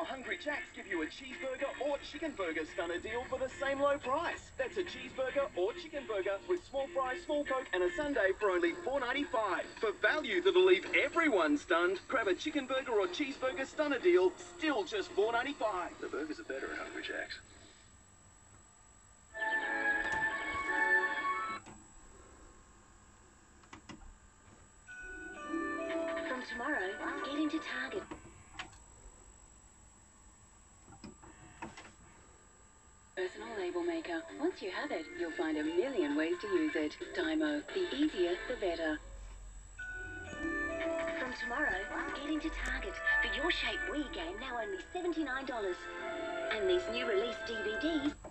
Hungry Jacks give you a cheeseburger or chicken burger stunner deal for the same low price. That's a cheeseburger or chicken burger with small fries, small Coke and a sundae for only $4.95. For value that'll leave everyone stunned, grab a chicken burger or cheeseburger stunner deal, still just $4.95. The burgers are better at Hungry Jacks. From tomorrow, get into Target. Personal label maker. Once you have it, you'll find a million ways to use it. Dymo. The easier, the better. From tomorrow, get into Target for your Shape Wii game, now only $79. And these new release DVDs